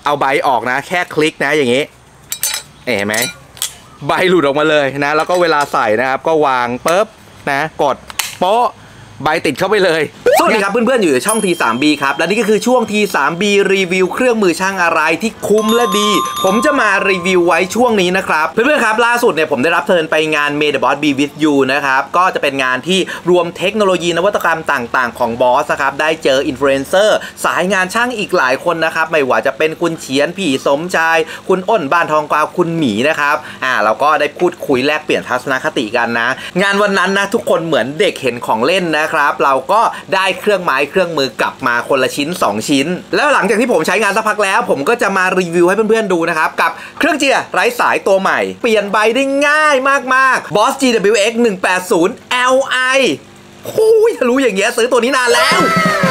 เอาใบออกนะแค่คลิกนะอย่างนี้เห็นไหมใบหลุดออกมาเลยนะแล้วก็เวลาใส่นะครับก็วางปุ๊บนะกดโป๊ะใบติดเข้าไปเลยสวัสดีครับเพื่อนๆอยู่ในช่อง T3B ครับและนี่ก็คือช่วง T3B รีวิวเครื่องมือช่างอะไรที่คุ้มและดีผมจะมารีวิวไว้ช่วงนี้นะครับเพื่อนๆครับล่าสุดเนี่ยผมได้รับเชิญไปงาน May the Boss Be with you นะครับก็จะเป็นงานที่รวมเทคโนโลยีนวัตกรรมต่างๆของบอสครับได้เจออินฟลูเอนเซอร์สายงานช่างอีกหลายคนนะครับไม่ว่าจะเป็นคุณเฉียนพี่สมชายคุณอ้นบ้านทองกวาวคุณหมีนะครับเราก็ได้พูดคุยแลกเปลี่ยนทัศนคติกันนะงานวันนั้นนะทุกคนเหมือนเด็กเห็นของเล่นนะครับเราก็ได้เครื่องไม้เครื่องมือกลับมาคนละชิ้น2ชิ้นแล้วหลังจากที่ผมใช้งานสักพักแล้วผมก็จะมารีวิวให้เพื่อนๆดูนะครับกับเครื่องเจียร์ไร้สายตัวใหม่เปลี่ยนใบได้ง่ายมากๆ Boss GWX 180 Li โอ้ยถ้ารู้อย่างเงี้ยซื้อตัวนี้นานแล้ว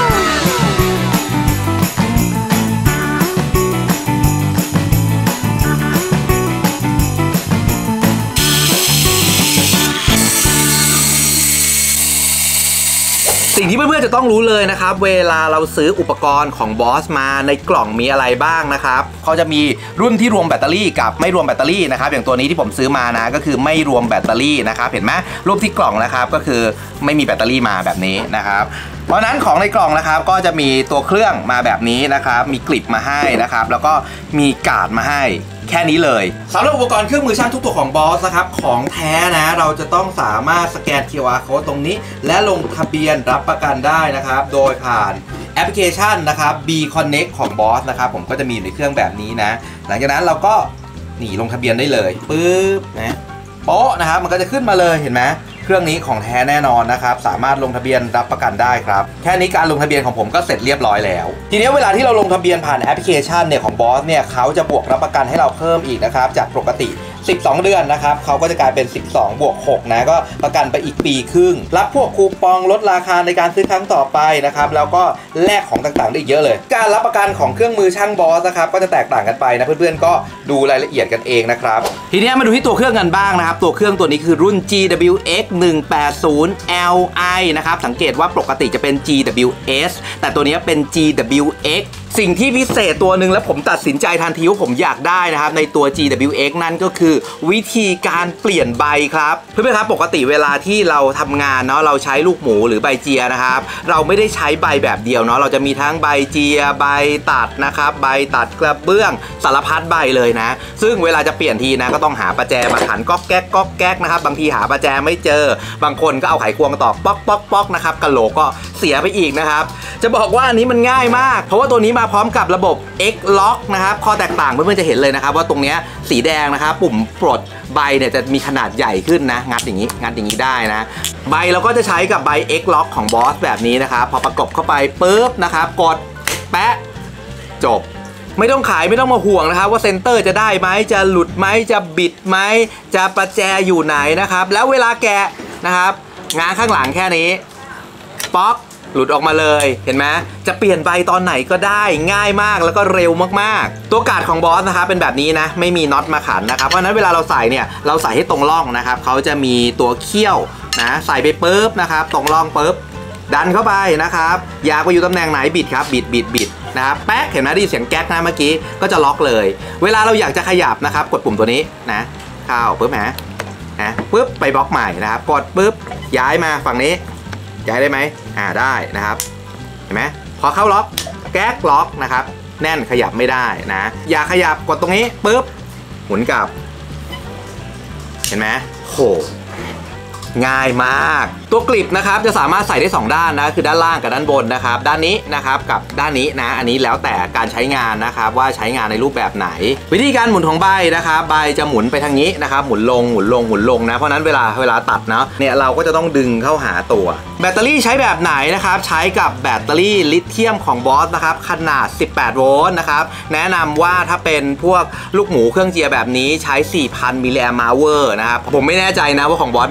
สิ่งที่เพื่อนๆจะต้องรู้เลยนะครับเวลาเราซื้ออุปกรณ์ของบอสมาในกล่องมีอะไรบ้างนะครับเขาจะมีรุ่นที่รวมแบตเตอรี่กับไม่รวมแบตเตอรี่นะครับอย่างตัวนี้ที่ผมซื้อมานะก็คือไม่รวมแบตเตอรี่นะครับเห็นไหมรูปที่กล่องนะครับก็คือไม่มีแบตเตอรี่มาแบบนี้นะครับเพราะนั้นของในกล่องนะครับก็จะมีตัวเครื่องมาแบบนี้นะครับมีกลิปมาให้นะครับแล้วก็มีการ์ดมาให้แค่นี้เลยสำหรับอุปกรณ์เครื่องมือช่างทุกตัวของบอสนะครับของแท้นะเราจะต้องสามารถสแกน QR Code ตรงนี้และลงทะเบียนรับประกันได้นะครับโดยผ่านแอปพลิเคชันนะครับ B Connect ของบอสนะครับผมก็จะมีอยู่ในเครื่องแบบนี้นะหลังจากนั้นเราก็นี่ลงทะเบียนได้เลยปึ๊บนะโป๊ะนะครับมันก็จะขึ้นมาเลยเห็นไหมเครื่องนี้ของแท้แน่นอนนะครับสามารถลงทะเบียนรับประกันได้ครับแค่นี้การลงทะเบียนของผมก็เสร็จเรียบร้อยแล้วทีนี้เวลาที่เราลงทะเบียนผ่านแอปพลิเคชันเนี่ยของบอสเนี่ยเขาจะบวกรับประกันให้เราเพิ่มอีกนะครับจากปกติ12 เดือนนะครับเขาก็จะกลายเป็น12 บวก 6นะก็ประกันไปอีกปีครึ่งรับพวกคูปองลดราคาในการซื้อครั้งต่อไปนะครับแล้วก็แลกของต่างๆได้เยอะเลยการรับประกันของเครื่องมือช่างบอสนะครับก็จะแตกต่างกันไปนะเพื่อนๆก็ดูรายละเอียดกันเองนะครับทีนี้มาดูที่ตัวเครื่องกันบ้างนะครับตัวเครื่องตัวนี้คือรุ่น GWX 180 Li นะครับสังเกตว่าปกติจะเป็น GWS แต่ตัวนี้เป็น GWXสิ่งที่พิเศษตัวหนึ่งแล้วผมตัดสินใจทันทีว่าผมอยากได้นะครับในตัว GWX นั่นก็คือวิธีการเปลี่ยนใบครับเพื่อนๆครับปกติเวลาที่เราทำงานเนาะเราใช้ลูกหมูหรือใบเจียนะครับเราไม่ได้ใช้ใบแบบเดียวเนาะเราจะมีทั้งใบเจียใบตัดนะครับใบตัดกระเบื้องสารพัดใบเลยนะซึ่งเวลาจะเปลี่ยนทีนะก็ต้องหาประแจมาขันก๊อกแก๊กก๊อกแก๊กนะครับบางทีหาประแจไม่เจอบางคนก็เอาไขควงตอกป๊อกป๊อกป๊อกนะครับกะโหลกก็เสียไปอีกนะครับจะบอกว่าอันนี้มันง่ายมากเพราะว่าตัวนี้มาพร้อมกับระบบ X Lock นะครับข้อแตกต่างเพื่อนๆจะเห็นเลยนะครับว่าตรงนี้สีแดงนะครับปุ่มปลดใบเนี่ยจะมีขนาดใหญ่ขึ้นนะงัดอย่างนี้ได้นะใบเราก็จะใช้กับใบ X Lock ของบอสแบบนี้นะครับพอประกบเข้าไปปุ๊บนะครับกดแปะจบไม่ต้องขายไม่ต้องมาห่วงนะครับว่าเซนเตอร์จะได้ไหมจะหลุดไหมจะบิดไหมจะประแจอยู่ไหนนะครับแล้วเวลาแกะนะครับง้างข้างหลังแค่นี้ป๊อกหลุดออกมาเลยเห็นไหมจะเปลี่ยนใบตอนไหนก็ได้ง่ายมากแล้วก็เร็วมากๆตัวการ์ดของบอสนะครับเป็นแบบนี้นะไม่มีน็อตมาขันนะครับเพราะฉะนั้นเวลาเราใส่เนี่ยเราใส่ให้ตรงร่องนะครับเขาจะมีตัวเขี้ยวนะใส่ไปปุ๊บนะครับตรงร่องปุ๊บดันเข้าไปนะครับอยากไปอยู่ตำแหน่งไหนบิดครับบิดนะครับแป๊กเห็นไหมได้ยินเสียงแก๊กนะเมื่อกี้ก็จะล็อกเลยเวลาเราอยากจะขยับนะครับกดปุ่มตัวนี้นะเข้าปุ๊บนะปุ๊บไปบล็อกใหม่นะครับกดปุ๊บย้ายมาฝั่งนี้ย้ายได้ไหมได้นะครับเห็นไหมพอเข้าล็อกแก๊กล็อกนะครับแน่นขยับไม่ได้นะอยากขยับกดตรงนี้ปุ๊บหมุนกลับเห็นไหมโหง่ายมากตัวกลิปนะครับจะสามารถใส่ได้2ด้านนะคือด้านล่างกับด้านบนนะครับด้านนี้นะครับกับด้านนี้นะอันนี้แล้วแต่การใช้งานนะครับว่าใช้งานในรูปแบบไหนวิธีการหมุนของใบนะครับใบจะหมุนไปทางนี้นะครับหมุนลงนะเพราะนั้นเวลาตัดนะเนี่ยเราก็จะต้องดึงเข้าหาตัวแบตเตอรี่ใช้แบบไหนนะครับใช้กับแบตเตอรี่ลิเธียมของบอสนะครับขนาด18โวลต์นะครับแนะนำว่าถ้าเป็นพวกลูกหมูเครื่องเจียแบบนี้ใช้ 4,000 มิลลิแอมป์อเวอร์นะครับผมไม่แน่ใจนะว่าของบอสมี 2,000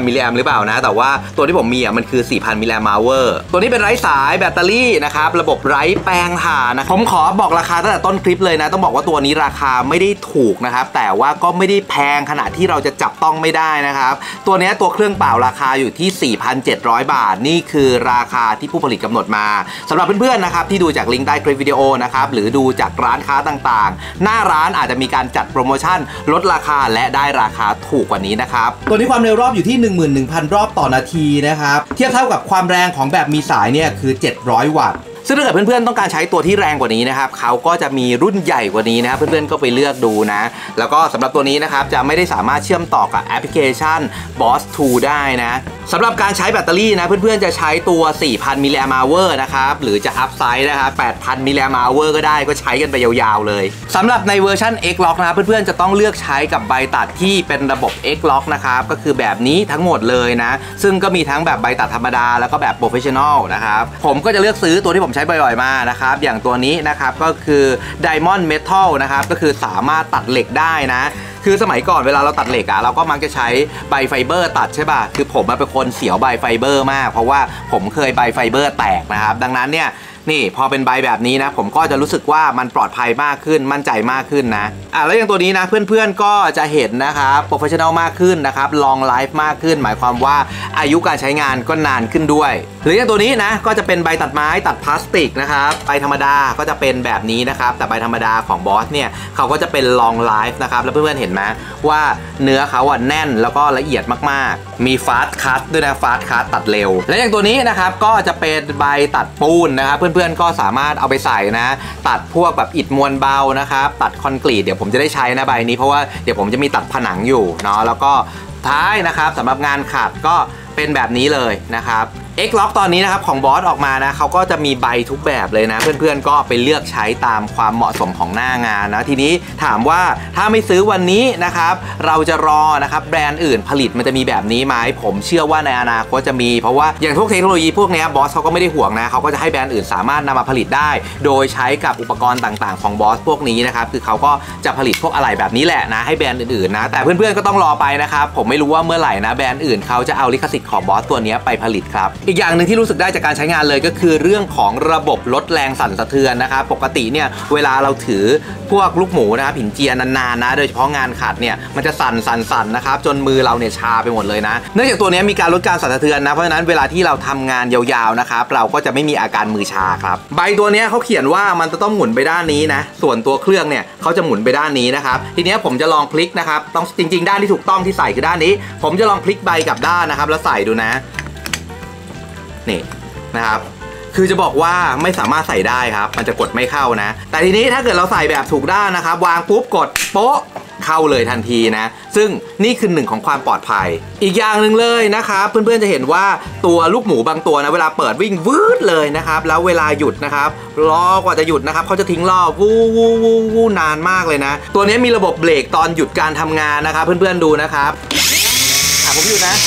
มิลลิแอมหรือเปล่านะแต่ว่าตัวที่ผมมีมันคือ 4,000 มิลลิแอมป์ ตัวนี้เป็นไร้สายแบตเตอรี่นะครับระบบไร้แปลงถ่านนะผมขอบอกราคาตั้งแต่ต้นคลิปเลยนะต้องบอกว่าตัวนี้ราคาไม่ได้ถูกนะครับแต่ว่าก็ไม่ได้แพงขนาดที่เราจะจับต้องไม่ได้นะครับตัวนี้ตัวเครื่องเปล่าราคาอยู่ที่ 4,700 บาทนี่คือราคาที่ผู้ผลิตกำหนดมาสำหรับเพื่อนๆนะครับที่ดูจากลิงก์ใต้คลิปวิดีโอนะครับหรือดูจากร้านค้าต่างๆหน้าร้านอาจจะมีการจัดโปรโมชั่นลดราคาและได้ราคาถูกกว่านี้นะครับตัวนี้ความเร็วรอบอยู่ที่ 11,000 รอบต่อนาทีนะครับเทียบเท่ากับความแรงของแบบมีสายเนี่ยคือ700 วัตต์ซึ่งถ้าเกิดเพื่อนๆต้องการใช้ตัวที่แรงกว่านี้นะครับเขาก็จะมีรุ่นใหญ่กว่านี้นะครับเพื่อนๆก็ไปเลือกดูนะแล้วก็สำหรับตัวนี้นะครับจะไม่ได้สามารถเชื่อมต่อกับแอปพลิเคชัน Boss 2 ได้นะสำหรับการใช้แบตเตอรี่นะเพื่อนๆจะใช้ตัว 4,000 มิลลิแอมป์ นะครับหรือจะอัพไซด์นะครับ 8,000 มิลลิแอมป์ ก็ได้ก็ใช้กันไปยาวๆเลยสำหรับในเวอร์ชัน X-Lock นะครับเพื่อนๆจะต้องเลือกใช้กับใบตัดที่เป็นระบบ X-Lock นะครับก็คือแบบนี้ทั้งหมดเลยนะซึ่งก็มีทั้งแบบใบตัดธรรมดาแล้วก็แบบ Professional นะครับผมก็จะเลือกซื้อตัวที่ผมใช้บ่อยๆมานะครับอย่างตัวนี้นะครับก็คือ Diamond Metal นะครับก็คือสามารถตัดเหล็กได้นะคือสมัยก่อนเวลาเราตัดเหล็กเราก็มักจะใช้ใบไฟเบอร์ตัดใช่ป่ะคือผมเป็นคนเสียวใบไฟเบอร์มากเพราะว่าผมเคยใบไฟเบอร์แตกนะครับดังนั้นเนี่ยนี่พอเป็นใบแบบนี้นะผมก็จะรู้สึกว่ามันปลอดภัยมากขึ้นมั่นใจมากขึ้นนะแล้วอย่างตัวนี้นะเพื่อนๆก็จะเห็นนะครับโปรเฟชชั่นอลมากขึ้นนะครับลองไลฟ์มากขึ้นหมายความว่าอายุการใช้งานก็นานขึ้นด้วยหรืออย่างตัวนี้นะก็จะเป็นใบตัดไม้ตัดพลาสติกนะครับใบธรรมดาก็จะเป็นแบบนี้นะครับแต่ใบธรรมดาของบอสเนี่ยเขาก็จะเป็นลองไลฟ์นะครับแล้วเพื่อนๆเห็นไหมว่าเนื้อเขาแน่นแล้วก็ละเอียดมากๆมีฟาสต์คัทด้วยนะฟาสต์คัทตัดเร็วและอย่างตัวนี้นะครับก็จะเป็นใบตัดปูนนะครับเพื่อนๆก็สามารถเอาไปใส่นะตัดพวกแบบอิฐมวลเบานะครับตัดคอนกรีตเดี๋ยวผมจะได้ใช้นะใบนี้เพราะว่าเดี๋ยวผมจะมีตัดผนังอยู่เนาะแล้วก็ท้ายนะครับสำหรับงานขัดก็เป็นแบบนี้เลยนะครับ X-Lock ตอนนี้นะครับของบอสออกมานะเขาก็จะมีใบทุกแบบเลยนะเพื่อนๆก็ไปเลือกใช้ตามความเหมาะสมของหน้างานนะทีนี้ถามว่าถ้าไม่ซื้อวันนี้นะครับเราจะรอนะครับแบรนด์อื่นผลิตมันจะมีแบบนี้ไหมผมเชื่อว่าในอนาคตจะมีเพราะว่าอย่างพวกเทคโนโลยีพวกนี้บอสเขาก็ไม่ได้ห่วงนะเขาก็จะให้แบรนด์อื่นสามารถนำมาผลิตได้โดยใช้กับอุปกรณ์ต่างๆของบอสพวกนี้นะครับคือเขาก็จะผลิตพวกอะไรแบบนี้แหละนะให้แบรนด์อื่นๆนะแต่เพื่อนๆก็ต้องรอไปนะครับผมไม่รู้ว่าเมื่อไหร่นะแบรนด์อื่นเขาจะเอาลิขสิทธิ์ของบอสตัวนี้ไปผลิตครับอีกอย่างหนึ่งที่รู้สึกได้จากการใช้งานเลยก็คือเรื่องของระบบลดแรงสั่นสะเทือนนะครับปกติเนี่ยเวลาเราถือพวกลูกหมูนะครับหินเจียนานๆนะโดยเฉพาะงานขัดเนี่ยมันจะสั่นนะครับจนมือเราเนี่ยชาไปหมดเลยนะเนื่องจากตัวนี้มีการลดการสั่นสะเทือนนะเพราะฉะนั้นเวลาที่เราทำงานยาวๆนะครับเราก็จะไม่มีอาการมือชาครับใบตัวนี้เขาเขียนว่ามันจะต้องหมุนไปด้านนี้นะส่วนตัวเครื่องเนี่ยเขาจะหมุนไปด้านนี้นะครับทีนี้ผมจะลองพลิกนะครับต้องจริงๆด้านที่ถูกต้องที่ใส่คือด้านนี้ผมจะลองพลิกใบกับด้านนะครับแล้วใส่ดูนะนี่นะครับคือจะบอกว่าไม่สามารถใส่ได้ครับมันจะกดไม่เข้านะแต่ทีนี้ถ้าเกิดเราใส่แบบถูกด้านนะครับวางปุ๊บกดโป๊ะเข้าเลยทันทีนะซึ่งนี่คือหนึ่งของความปลอดภัยอีกอย่างหนึ่งเลยนะครับเพื่อนๆจะเห็นว่าตัวลูกหมูบางตัวนะเวลาเปิดวิ่งวืดเลยนะครับแล้วเวลาหยุดนะครับรอกว่าจะหยุดนะครับเขาจะทิ้งรอบวูนานมากเลยนะตัวนี้มีระบบเบรกตอนหยุดการทำงานนะครับเพื่อนๆดูนะครับผมหยุดนะ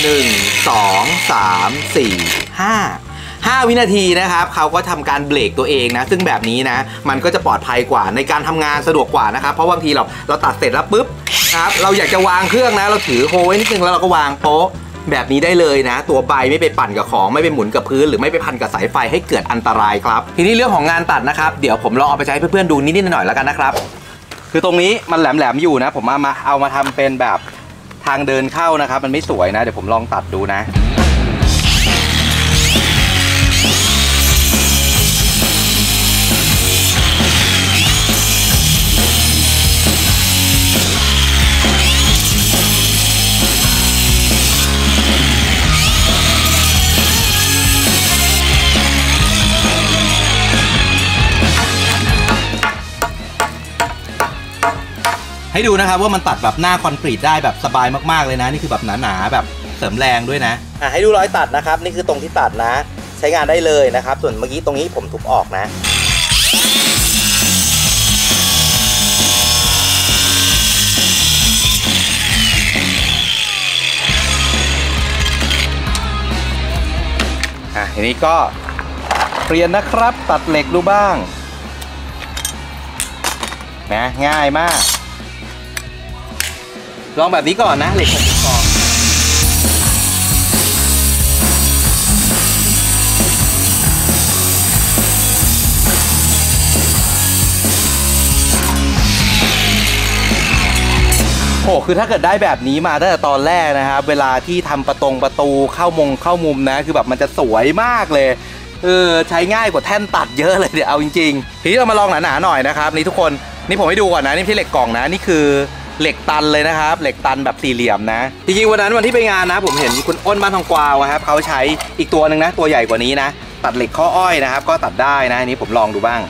1 2 3 4 5 วินาทีนะครับเขาก็ทำการเบรกตัวเองนะซึ่งแบบนี้นะมันก็จะปลอดภัยกว่าในการทำงานสะดวกกว่านะครับเพราะบางทีเราตัดเสร็จแล้วปุ๊บครับเราอยากจะวางเครื่องนะเราถือโฮไว้นิดนึงแล้วเราก็วางโป๊ะแบบนี้ได้เลยนะตัวใบไม่ไปปั่นกับของไม่ไปหมุนกับพื้นหรือไม่ไปพันกับสายไฟให้เกิดอันตรายครับทีนี้เรื่องของงานตัดนะครับเดี๋ยวผมลองเอาไปใช้เพื่อนๆดูนิดๆหน่อยๆแล้วกันนะครับคือตรงนี้มันแหลมๆอยู่นะผมเอามาทำเป็นแบบทางเดินเข้านะครับมันไม่สวยนะเดี๋ยวผมลองตัดดูนะให้ดูนะครับว่ามันตัดแบบหน้าคอนกรีตได้แบบสบายมากๆเลยนะนี่คือแบบหนาๆแบบเสริมแรงด้วยนะให้ดูรอยตัดนะครับนี่คือตรงที่ตัดนะใช้งานได้เลยนะครับส่วนเมื่อกี้ตรงนี้ผมทุบออกนะทีนี้ก็เปลี่ยนนะครับตัดเหล็กดูบ้างนะง่ายมากลองแบบนี้ก่อนนะเหล็ก60 ฟองโอ้คือถ้าเกิดได้แบบนี้มาตั้งแต่ตอนแรกนะครับเวลาที่ทำประตูเข้ามุมนะคือแบบมันจะสวยมากเลยใช้ง่ายกว่าแท่นตัดเยอะเลยเดี๋ยวเอาจริงๆทีนี้เรามาลองหนาๆหน่อยนะครับนี่ทุกคนนี่ผมให้ดูก่อนนะนี่ไม่ใช่เหล็กกล่องนะนี่คือเหล็กตันเลยนะครับเหล็กตันแบบสี่เหลี่ยมนะจริงๆวันที่ไปงานนะผมเห็นคุณอ้นบ้านทองกวาวครับเขาใช้อีกตัวหนึ่งนะตัวใหญ่กว่านี้นะตัดเหล็กข้ออ้อยนะครับก็ตัดได้นะอันนี้ผมลองดูบ้าง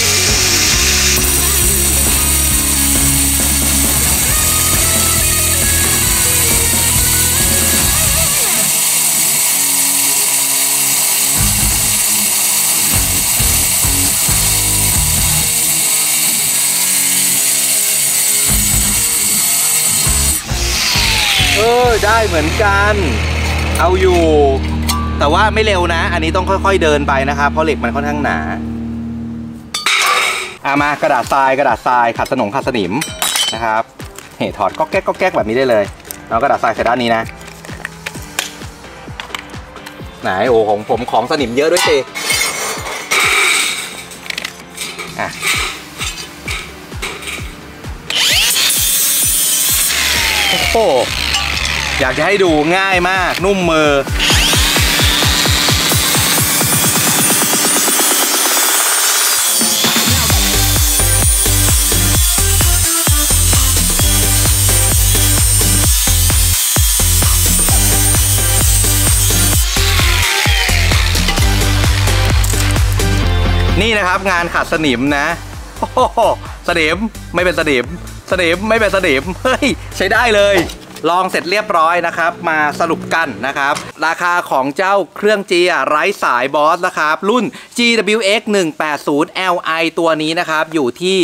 ได้เหมือนกันเอาอยู่แต่ว่าไม่เร็วนะอันนี้ต้องค่อยๆเดินไปนะครับเพราะเหล็กมันค่อนข้างหนามากระดาษทรายขัดสนิมนะครับถอดก็แก๊กแบบนี้ได้เลยแล้วกระดาษทรายใส่ด้านนี้นะไหนโอ้ของผมของสนิมเยอะด้วยสิโอ้โหอยากจะให้ดูง่ายมากนุ่มมือนี่นะครับงานขัดสนิมนะโอ้โหสนิมไม่เป็นสนิมไม่เป็นสนิมเฮ้ยใช้ได้เลยลองเสร็จเรียบร้อยนะครับมาสรุปกันนะครับราคาของเจ้าเครื่องเจียไร้สายบอสนะครับรุ่น GWX 180 Li ตัวนี้นะครับอยู่ที่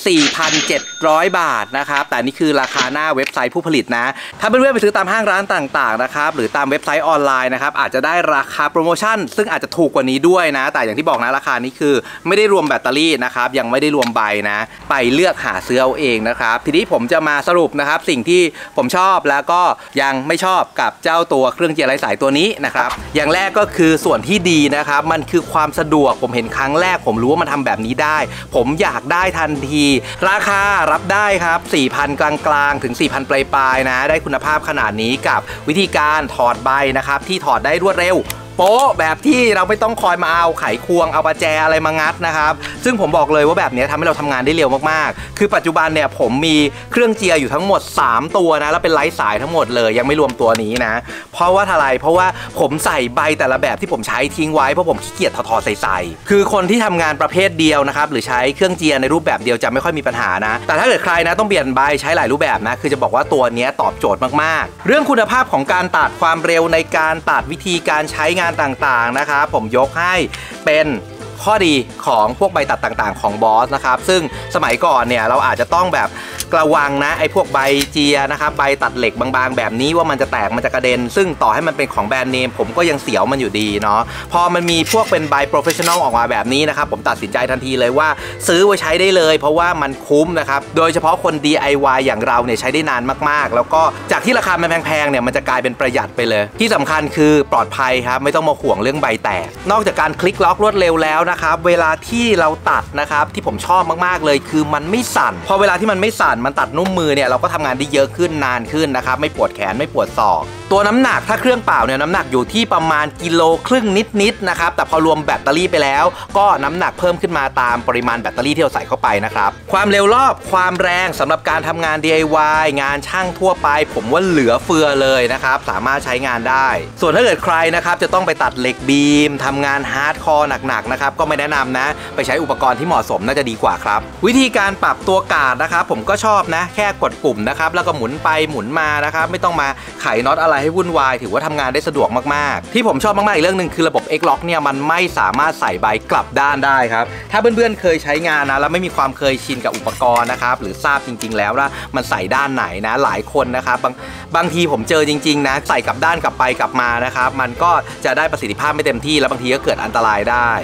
4,700 บาทนะครับแต่นี่คือราคาหน้าเว็บไซต์ผู้ผลิตนะถ้าเพื่อนๆไปซื้อตามห้างร้านต่างๆนะครับหรือตามเว็บไซต์ออนไลน์นะครับอาจจะได้ราคาโปรโมชั่นซึ่งอาจจะถูกกว่านี้ด้วยนะแต่อย่างที่บอกนะราคานี้คือไม่ได้รวมแบตเตอรี่นะครับยังไม่ได้รวมใบนะไปเลือกหาซื้อเอาเองนะครับทีนี้ผมจะมาสรุปนะครับสิ่งที่ผมชอบแล้วก็ยังไม่ชอบกับเจ้าตัวเครื่องเจียไร้สายตัวนี้นะครับอย่างแรกก็คือส่วนที่ดีนะครับมันคือความสะดวกผมเห็นครั้งแรกผมรู้ว่ามันทำแบบนี้ได้ผมอยากได้ทันทีราคารับได้ครับ 4,000 กลางๆถึง 4,000 ปลายๆนะได้คุณภาพขนาดนี้กับวิธีการถอดใบนะครับที่ถอดได้รวดเร็วโป๊ะแบบที่เราไม่ต้องคอยมาเอาไขควงเอาประแจอะไรมางัดนะครับซึ่งผมบอกเลยว่าแบบนี้ทำให้เราทำงานได้เร็วมากๆคือปัจจุบันเนี่ยผมมีเครื่องเจียอยู่ทั้งหมด3ตัวนะแล้วเป็นไร้สายทั้งหมดเลยยังไม่รวมตัวนี้นะเพราะว่าอะไรเพราะว่าผมใส่ใบแต่ละแบบที่ผมใช้ทิ้งไว้เพราะผมขี้เกียจถอดใส่คือคนที่ทำงานประเภทเดียวนะครับหรือใช้เครื่องเจียในรูปแบบเดียวจะไม่ค่อยมีปัญหานะแต่ถ้าเกิดใครนะต้องเปลี่ยนใบใช้หลายรูปแบบนะคือจะบอกว่าตัวนี้ตอบโจทย์มากๆเรื่องคุณภาพของการตัดความเร็วในการตัดวิธีการใช้งานต่างๆนะครับผมยกให้เป็นข้อดีของพวกใบตัดต่างๆของบอสนะครับซึ่งสมัยก่อนเนี่ยเราอาจจะต้องแบบระวังนะไอ้พวกใบเจียนะครับใบตัดเหล็กบางๆแบบนี้ว่ามันจะแตกมันจะกระเด็นซึ่งต่อให้มันเป็นของแบรนด์เนมผมก็ยังเสียวมันอยู่ดีเนาะพอมันมีพวกเป็นใบโปรเฟชชั่นอลออกมาแบบนี้นะครับผมตัดสินใจทันทีเลยว่าซื้อไว้ใช้ได้เลยเพราะว่ามันคุ้มนะครับโดยเฉพาะคน DIY อย่างเราเนี่ยใช้ได้นานมากๆแล้วก็จากที่ราคามันแพงๆเนี่ยมันจะกลายเป็นประหยัดไปเลยที่สำคัญคือปลอดภัยครับไม่ต้องมาห่วงเรื่องใบแตกนอกจากการคลิกล็อกรวดเร็วแล้วนะครับเวลาที่เราตัดนะครับที่ผมชอบมากๆเลยคือมันไม่สั่นพอเวลาที่มันไม่สั่นมันตัดนุ่มมือเนี่ยเราก็ทำงานได้เยอะขึ้นนานขึ้นนะครับไม่ปวดแขนไม่ปวดศอกตัวน้ำหนักถ้าเครื่องเปล่าเนี่ยน้ำหนักอยู่ที่ประมาณกิโลครึ่งนิดๆนะครับแต่พอรวมแบตเตอรี่ไปแล้วก็น้ำหนักเพิ่มขึ้นมาตามปริมาณแบตเตอรี่ที่เราใส่เข้าไปนะครับความเร็วรอบความแรงสำหรับการทำงาน DIY งานช่างทั่วไปผมว่าเหลือเฟือเลยนะครับสามารถใช้งานได้ส่วนถ้าเกิดใครนะครับจะต้องไปตัดเหล็กบีมทำงานฮาร์ดคอร์หนักๆนะครับก็ไม่แนะนำนะไปใช้อุปกรณ์ที่เหมาะสมน่าจะดีกว่าครับวิธีการปรับตัวการ์ดนะครับผมก็ชอบนะแค่กดปุ่มนะครับแล้วก็หมุนไปหมุนมานะครับไม่ต้องมาไขน็อตอะไรให้วุ่นวายถือว่าทำงานได้สะดวกมากๆที่ผมชอบมากๆอีกเรื่องหนึ่งคือระบบ X-Lock เนี่ยมันไม่สามารถใส่ใบกลับด้านได้ครับถ้าเพื่อนๆเคยใช้งานนะแล้วไม่มีความเคยชินกับอุปกรณ์นะครับหรือทราบจริงๆแล้วว่ามันใส่ด้านไหนนะหลายคนนะครับบางทีผมเจอจริงๆนะใส่กลับด้านกลับไปกลับมานะครับมันก็จะได้ประสิทธิภาพไม่เต็มที่แล้วบางทีก็เกิดอันตรายได้พอมันเป็น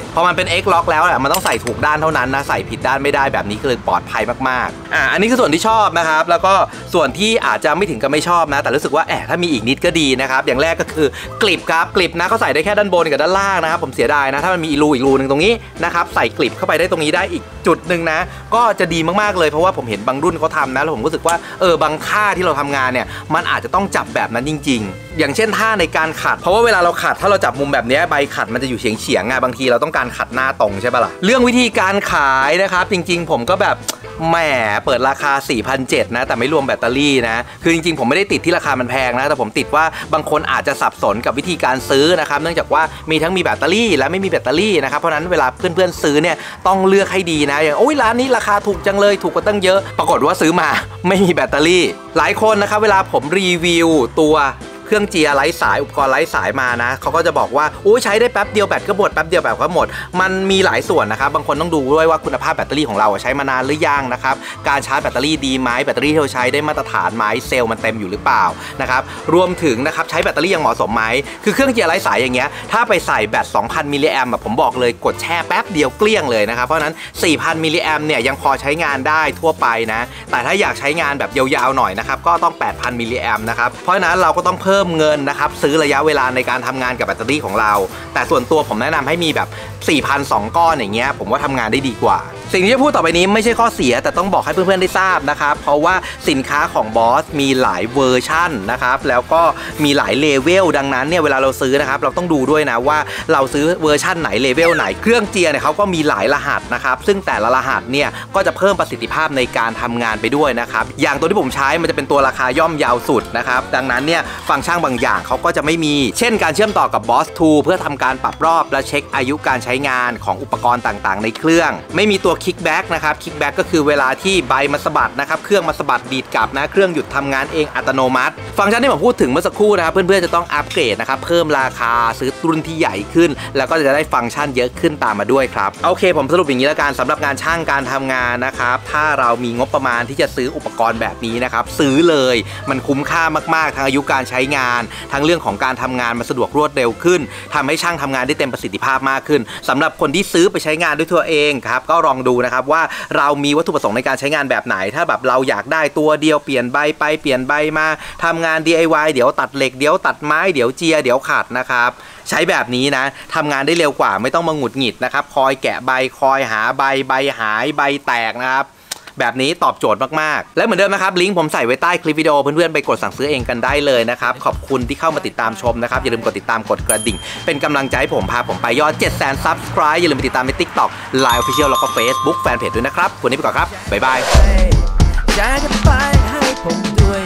เป็น X Lock แล้วมันต้องใส่ถูกด้านเท่านั้นนะใส่ผิดด้านไม่ได้แบบนี้คือปลอดภัยมากๆอันนี้คือส่วนที่ชอบนะครับแล้วก็ส่วนที่อาจจะไม่ถึงกับไม่ชอบนะแต่รู้สึกว่าถ้ามีอีกนิดก็ดีนะครับอย่างแรกก็คือกลิปครับกลิปนะเขาใส่ได้แค่ด้านบนกับด้านล่างนะครับผมเสียดายนะถ้ามันมีอีกรูนึงตรงนี้นะครับใส่กลิปเข้าไปได้ตรงนี้ได้อีกจุดหนึ่งนะก็จะดีมากๆเลยเพราะว่าผมเห็นบางรุ่นเขาทำนะแล้วผมรู้สึกว่าบางท่าที่เราทำงานเนี่ยมันอาจจะต้องจับแบบนั้นจริงๆอย่างเช่นท่าในการขัดเพราะว่าเวลาเราขัดถ้าเราจับมุมแบบนี้ใบขัดมันจะอยู่เฉียงบางทีเราต้องการขัดหน้าตรงใช่ปะล่ะเรื่องวิธีการขายนะครับจริงๆผมก็แบบแหมเปิดราคา 4,700 นะแต่ไม่รวมแบตเตอรี่นะคือจริงๆผมไม่ได้ติดที่ราคามันแพงนะแต่ผมติดว่าบางคนอาจจะสับสนกับวิธีการซื้อนะครับเนื่องจากว่ามีทั้งมีแบตเตอรี่และไม่มีแบตเตอรี่นะครับเพราะนั้นเวลาเพื่อนๆซื้อเนี่ยต้องเลือกให้ดีนะอย่างโอ้ยร้านนี้ราคาถูกจังเลยถูกกว่าตั้งเยอะปรากฏว่าซื้อมาไม่มีแบตเตอรี่หลายคนนะครับเวลาผมรีวิวตัวเครื่องเจียร์ไร้สายอุปกรณ์ไร้สายมานะเขาก็จะบอกว่าโอ้ยใช้ได้แป๊บเดียวแบตก็หมดแป๊บเดียวแบตก็หมดมันมีหลายส่วนนะครับบางคนต้องดูด้วยว่าคุณภาพแบตเตอรี่ของเราใช้มานานหรือยังนะครับการชาร์จแบตเตอรี่ดีไหมแบตเตอรี่ที่เราใช้ได้มาตรฐานไหมเซลล์มันเต็มอยู่หรือเปล่านะครับรวมถึงนะครับใช้แบตเตอรี่ยังเหมาะสมไหมคือเครื่องเจียร์ไร้สายอย่างเงี้ยถ้าไปใส่แบต 2,000 มิลลิแอมผมบอกเลยกดแช่แป๊บเดียวเกลี้ยงเลยนะครับเพราะนั้น 4,000 มิลลิแอมเนี่ยยังพอใช้งานได้ทั่วไปนะแต่ถ้าอยากใช้งานแบบยาวๆหน่อยนะครับก็ต้อง 8,000 มิลลิแอมนะครับเพราะฉะนั้นเราก็ต้องเพิ่มเงินนะครับซื้อระยะเวลาในการทำงานกับแบตเตอรี่ของเราแต่ส่วนตัวผมแนะนำให้มีแบบ 4,200 ก้อนอย่างเงี้ยผมว่าทำงานได้ดีกว่าสิ่งที่จะพูดต่อไปนี้ไม่ใช่ข้อเสียแต่ต้องบอกให้เพื่อนๆได้ทราบนะครับเพราะว่าสินค้าของบอสมีหลายเวอร์ชั่นนะครับแล้วก็มีหลายเลเวลดังนั้นเนี่ยเวลาเราซื้อนะครับเราต้องดูด้วยนะว่าเราซื้อเวอร์ชั่นไหนเลเวลไหนเครื่องเจียร์เนี่ยเขาก็มีหลายรหัสนะครับซึ่งแต่ละรหัสเนี่ยก็จะเพิ่มประสิทธิภาพในการทำงานไปด้วยนะครับอย่างตัวที่ผมใช้มันจะเป็นตัวราคาย่อมเยาวสุดนะครับดังนั้นเนี่ยฟังก์ชันบางอย่างเขาก็จะไม่มีเช่นการเชื่อมต่อกับ BOSS 2 เพื่อทำการปรับรอบและเช็คอายุการใช้งานของอุปกรณ์ต่างๆในเครื่องไม่มีตัวคิกแบ็กนะครับคิกแบ็กก็คือเวลาที่ใบมาสะบัดนะครับเครื่องมาสะบัดดีดกลับนะเครื่องหยุดทำงานเองอัตโนมัติฟังก์ชันที่ผมพูดถึงเมื่อสักครู่นะครับเพื่อนๆจะต้องอัปเกรดนะครับเพิ่มราคาซื้อรุ่นที่ใหญ่ขึ้นแล้วก็จะได้ฟังก์ชันเยอะขึ้นตามมาด้วยครับโอเคผมสรุปอย่างนี้แล้วกันสำหรับงานช่างการทำงานนะครับถ้าเรามีงบประมาณที่จะซื้ออุปกรณ์แบบนี้นะครับซื้อเลยมันคุ้มค่ามากๆทั้งอายุการใช้งานทั้งเรื่องของการทำงานมันสะดวกรวดเร็วขึ้นทำให้ช่างทำงานได้เต็มประสิทธิภาพมากขึ้นสำหรับคนที่ซื้อไปใช้งานด้วยตัวเองครับก็ลองดูนะครับว่าเรามีวัตถุประสงค์ในการใช้งานแบบไหนถ้าแบบเราอยากได้ตัวเดียวเปลี่ยนใบไปเปลี่ยนใบมาทำงาน DIY เดี๋ยวตัดเหล็กเดี๋ยวตัดไม้เดี๋ยวเจียเดี๋ยวขัดนะครับใช้แบบนี้นะทำงานได้เร็วกว่าไม่ต้องมาหงุดหงิดนะครับคอยแกะใบคอยหาใบหายใบแตกนะครับแบบนี้ตอบโจทย์มากๆและเหมือนเดิมนะครับลิงก์ผมใส่ไว้ใต้คลิปวิดีโอเพื่อนๆไปกดสั่งซื้อเองกันได้เลยนะครับขอบคุณที่เข้ามาติดตามชมนะครับอย่าลืมกดติดตามกดกระดิ่งเป็นกำลังใจให้ผมพาผมไปยอด 700,000 Subscribe อย่าลืมไปติดตามใน TikTok Line Official แล้วก็ Facebook Fanpage ด้วยนะครับวันนี้ไปก่อนครับบ๊ายบายอยากจะไปให้ผมด้วย